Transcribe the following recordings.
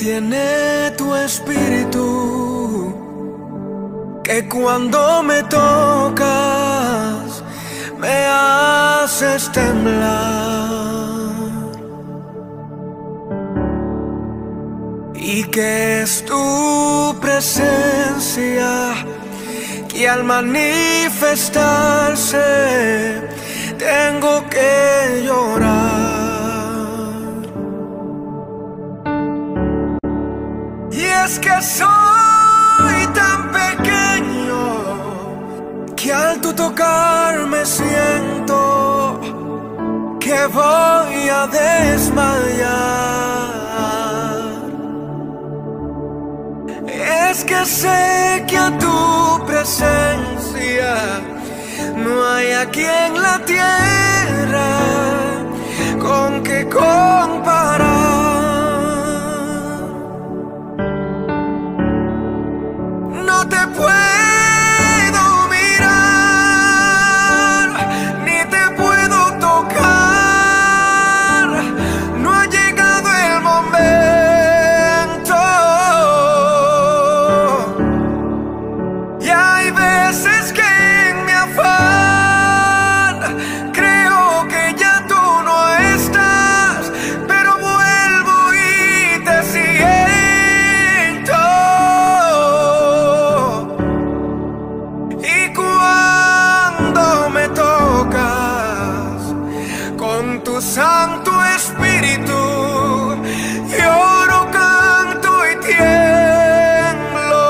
tiene tu espíritu, que cuando me tocas me haces temblar, y que es tu presencia que al manifestarse tengo que llorar. Y es que soy tan pequeño que al tu tocarme siento que voy a desmayar. Es que sé que a tu presencia no hay aquí en la tierra con que comparar. No te puedo mirar, ni te puedo tocar. No ha llegado el momento. Y hay veces que en mi afán creo que ya tú no estás, pero vuelvo y te siento. Y cuando me tocas con tu Santo Espíritu, lloro, canto y tiemblo.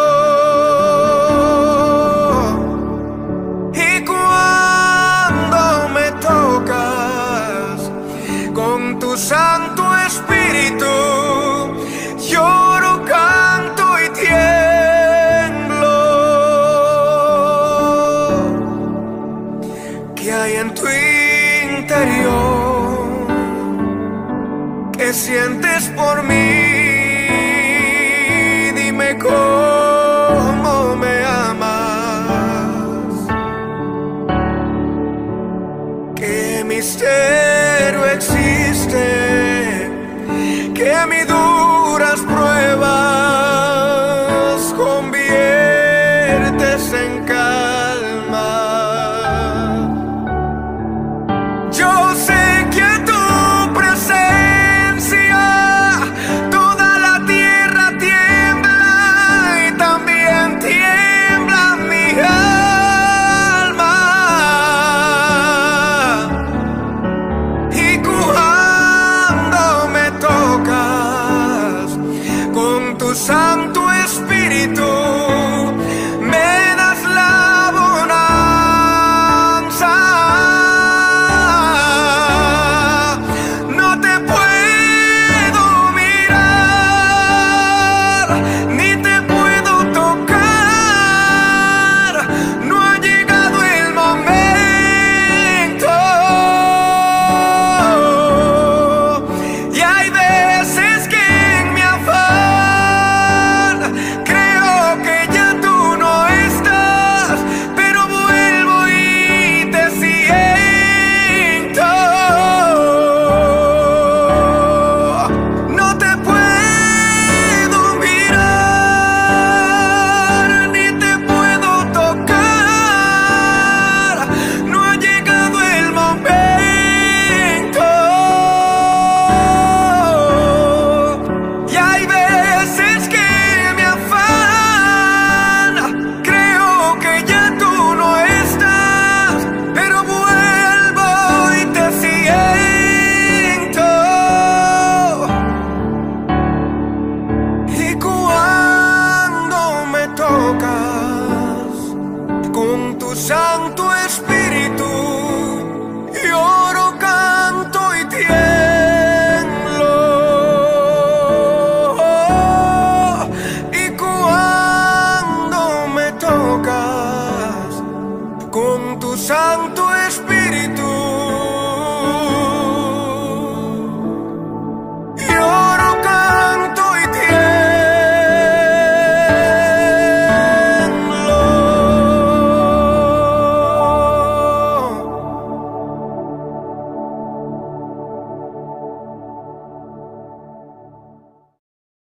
Y cuando me tocas con tu Santo Espíritu, lloro, canto y tiemblo. ¿Qué hay en tu interior? ¿Qué sientes por mí? Dime cómo me amas. ¿Qué misterio existe que a mis duras pruebas conviertes en calma? Yo sé que a tu presencia toda la tierra tiembla y también tiembla mi alma. Y cuando me tocas con tu Santo Espíritu, me das la bonanza. No te puedo mirar, ni te puedo tocar. No ha llegado el momento. Y hay veces que en mi afán creo que ya tú no estás, pero vuelvo y te siento. No te puedo mirar, ni te puedo tocar. No ha llegado el momento. Y hay veces que mi afán creo que ya tú no estás, pero vuelvo y te siento. Y cuando me tocas con tu Santo Espíritu, lloro, canto y tiemblo. Y cuando me tocas con tu Santo